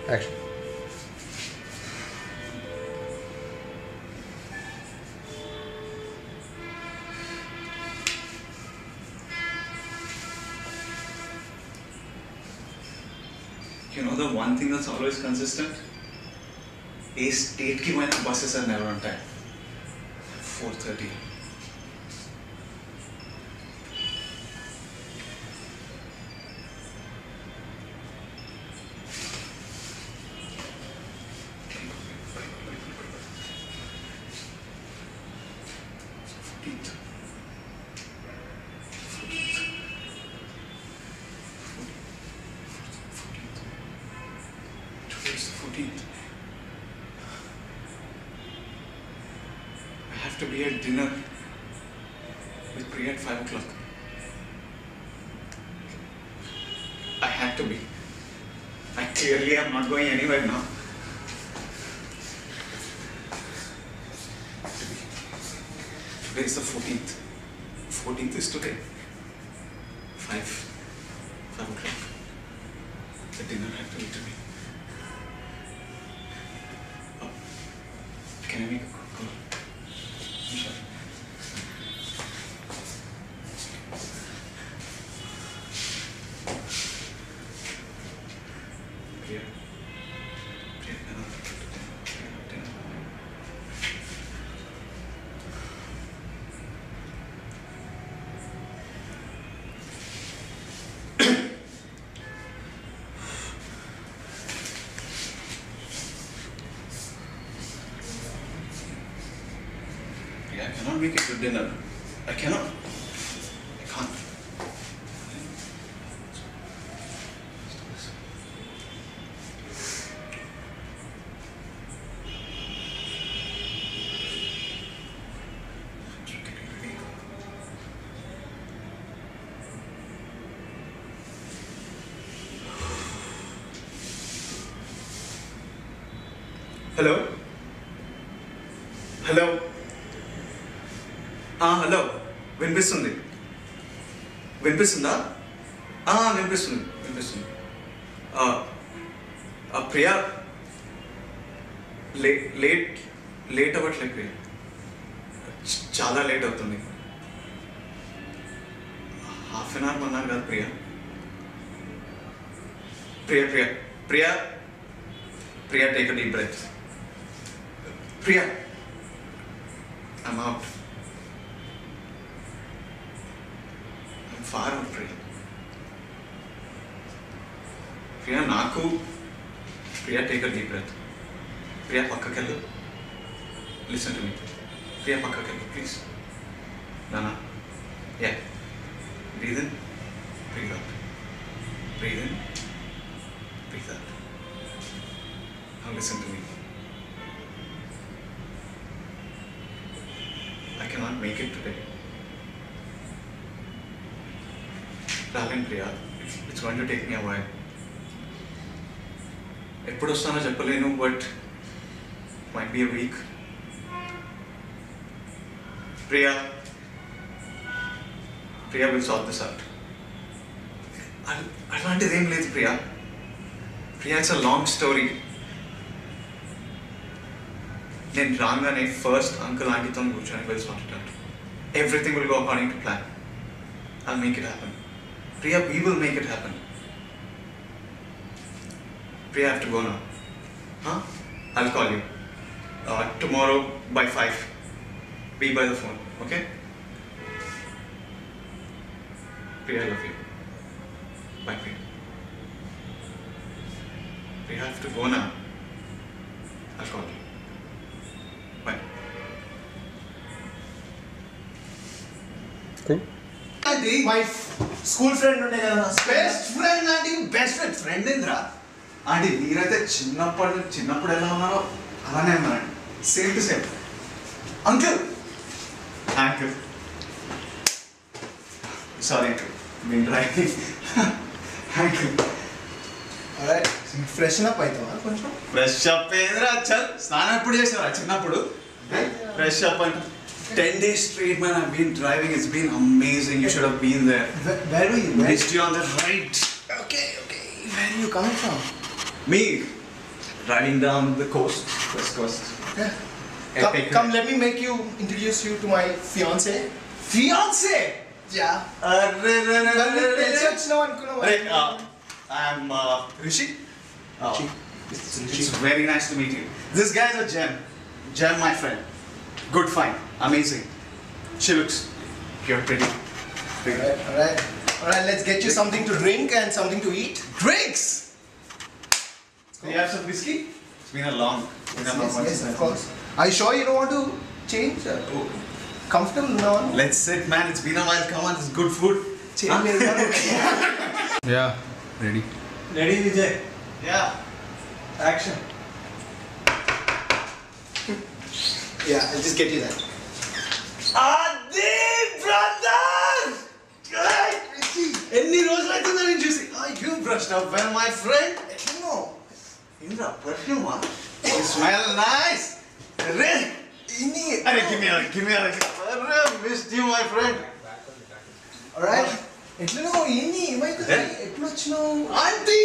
Action. You know the one thing that's always consistent? A8 ki buses are never on time. 4:30. Today's the 14th. I have to be at dinner with Priya at 5 o'clock. I have to be. I clearly am not going anywhere now. Today is the 14th. 14th is today. 5 o'clock. The dinner had to be today. Oh, can I make a quick call? I'm sorry. Priya, dinner. I cannot make it to dinner. I cannot. I can't. Hello? Hello? Hello వినిపిస్తుంది వినిపిస్తుందా వినిపిస్తుంది Priya late అవ్వట్లేదు ప్రియా చాలా late అవుతుంది half an hour అన్నాను కదా Priya Priya Priya Priya Priya take a deep breath Priya I'm out. I'm far out, Priya. Priya, Naku. Priya, take a deep breath. Priya, pakkakellu. Listen to me. Priya, pakkakellu, please. Nana. Yeah. Breathe in. Breathe out. Breathe in. Breathe out. Now listen to me. I cannot make it today. Darling Priya, it's going to take me a while. ఎప్పుడు వస్తానో చెప్పలేను, but might be a week. Priya will sort this out. అలాంటిదేం లేదు Priya. Priya, it's a long story. నేను రాగానే first uncle ఆంటీతో కూర్చొని వెళ్ళి sort it out. Everything will go according to plan. I'll make it happen. Priya, we will make it happen. Priya, I have to go now. Huh? I'll call you. Tomorrow by 5. Be by the phone, okay? Priya, I love you. Bye, Priya. Priya, I have to go now. I'll call you. Bye. Cool. అది my school friend ఉండే కదా, best friend అంటే best friend ఏంద్రా అంటే మీరైతే చిన్నప్పుడు ఎలా ఉన్నారో అలానే ఉన్నారండి, same to same. Uncle sorry uncle, మీరు డ్రైవింగ్ అంకుల్. ఫ్రెష్ అప్ అవుతావా కొంచెం? ఫ్రెష్ అప్ ఏంద్రా, చల్ స్నానం ఎప్పుడు చేసావా చిన్నప్పుడు? ఫ్రెష్ అప్ అంటే 10 days straight, man. I've been driving. It's been amazing. You should have been there. Where were you? Missed you on the right. Okay. Where are you coming from? Me? riding down the coast, west coast. Yeah. Epic. Come, let me introduce you to my fiance. Fiance! Yeah. I'm Rishi. Rishi. It's very nice to meet you. This guy's a gem. Gem, my friend. Good find. Amazing. She looks pure pretty. Alright, let's get you something to drink and something to eat. Drinks! Do you have some whiskey? It's been a long Yes, of course. Are you sure you don't want to change? Comfortable now? Let's sit, man. It's been a while. Come on, it's good food. Change. Yeah, ready. Ready, Vijay? Yeah. Action. Yeah, I'll just get you that. Adi, brother! ఎన్ని రోజులు అవుతుందో నేను చూసి you brushed up well, my friend. No. Indra, perfume, huh? You smell nice. Really? Arey, give me a. Missed you, my friend. Alright. ఎట్లా నువ్వు ఏమైతుంది ఎప్పుడు వచ్చినావు Auntie!